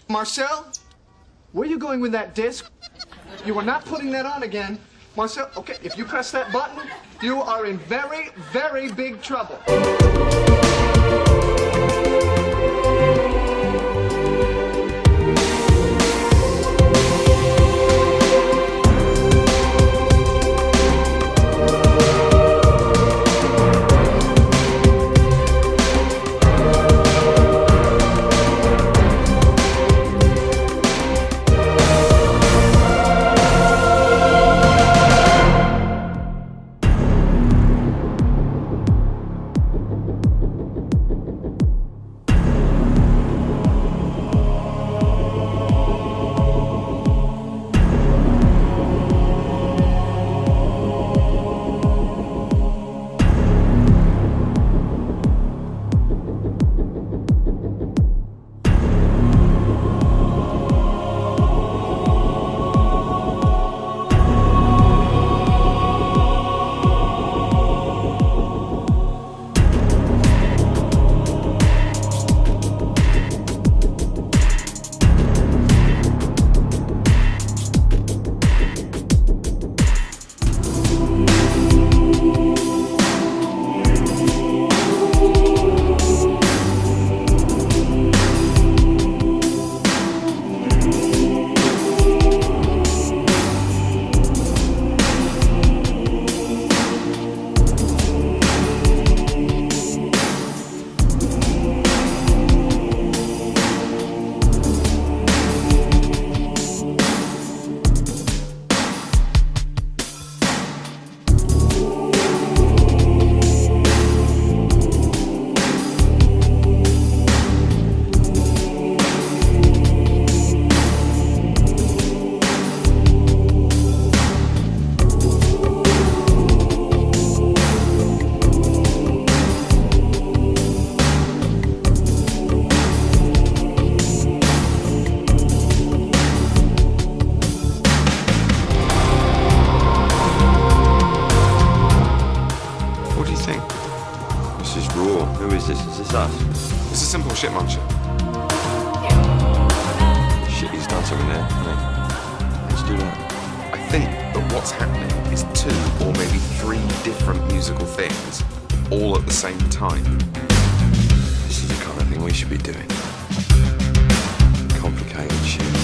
Marcel, where are you going with that disc? You are not putting that on again. Marcel, okay, if you press that button, you are in very, very big trouble. Who is this? Is this us? It's a simple Chipmunk ship. Shit, he's done something there, hasn't he? Let's do that. I think that what's happening is 2 or maybe 3 different musical things all at the same time. This is the kind of thing we should be doing. Complicated shit.